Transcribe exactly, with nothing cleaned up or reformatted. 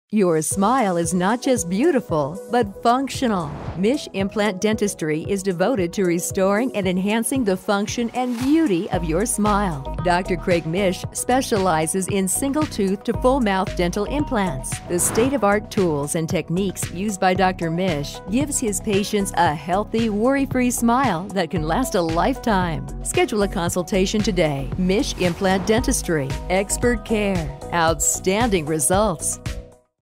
Your smile is not just beautiful, but functional. Misch Implant Dentistry is devoted to restoring and enhancing the function and beauty of your smile. Doctor Craig Misch specializes in single-tooth to full-mouth dental implants. The state-of-art tools and techniques used by Doctor Misch gives his patients a healthy, worry-free smile that can last a lifetime. Schedule a consultation today. Misch Implant Dentistry. Expert care. Outstanding results.